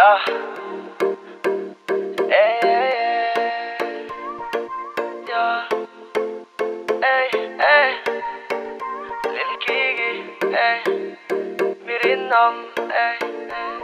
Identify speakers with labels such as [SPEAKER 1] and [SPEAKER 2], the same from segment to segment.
[SPEAKER 1] Yeah. Hey, hey, hey. Yeah. Hey, hey. Lil Kiki. Hey. Mirinam. Hey, hey.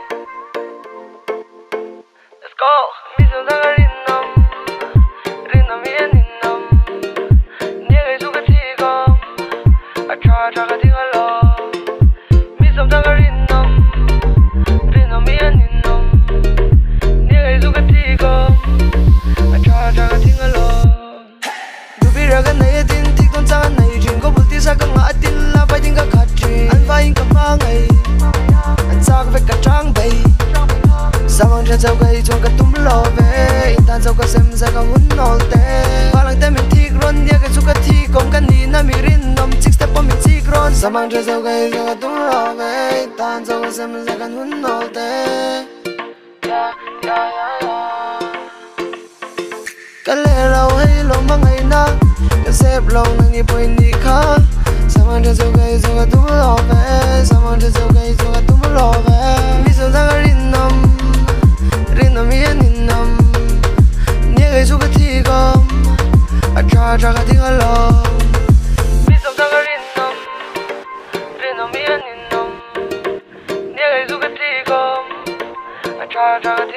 [SPEAKER 1] Let's go. Misam daga rinnam. Rinnam yeninam. Niega isuka tigam. Acha ga tingalo. Misam daga rinnam. Rinnam yeninam. Niega isuka tigam. Acha ga tingalo. Dubiraga na yedin tikton sa na yujin ko bulti sa kang atin la pai ting ka khatri an vai ka mangai an sak ve ka chang bay samang chen sau gai chong ka tum lo ve in tan sau ka sem sa ka hun nol te palang te min thik ron dia ka chu ka thi kom kan ni na mi rin nom six step po min sik ron samang chen sau gai chong ka tum lo ve in tan sau ka sem sa ka hun nol te ka le lau hay lo mangai na ka sep long nang ni point ni kha samang chen sau gai chong ka tum lo ve samang chen sau gai chong ka tum lo ve mi sau da rin nom rinnam yeninam niega isuka tigam acha ga tingalo misam daga rinnam rinnam yeninam niega isuka tigam acha ga